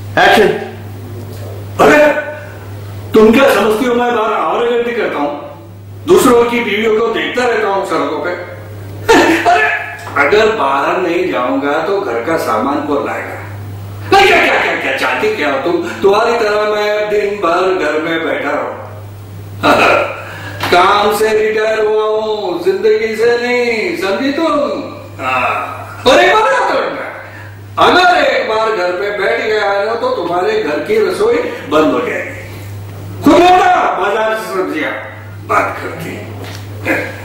Action. अरे तुम क्या समझती हो मैं बाहर आवारागर्दी करता हूं, दूसरों की बीवियों को देखता रहता हूं सड़कों पे? अरे अगर बाहर नहीं जाऊंगा तो घर का सामान कौन लाएगा? नहीं, क्या क्या क्या क्या चाहती क्या हो तुम? तुम्हारी तरह मैं दिन भर घर में बैठा रहूं? काम से रिटायर हुआ हूं, जिंदगी से नहीं, समझी तुम? और एक बार याद रखना, अगर एक बार घर पे बैठ गया ना तो तुम्हारे घर की रसोई बंद हो जाएगी। खुद बाजार से सब्जियां बात करती